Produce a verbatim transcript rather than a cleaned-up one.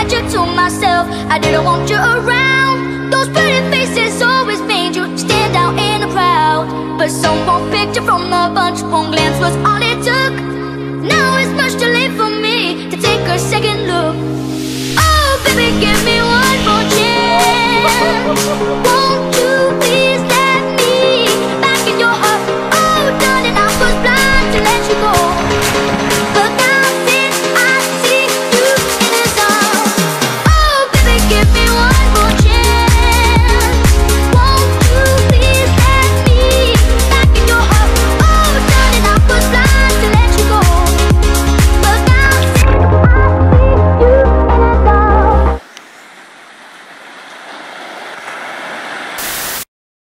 kept you to myself. I didn't want you around. Those pretty faces always made you stand out in the crowd. But someone picked you from the bunch. One glance was all it took. Now it's much too late for me to take a second look. Oh baby, give me one more chance. One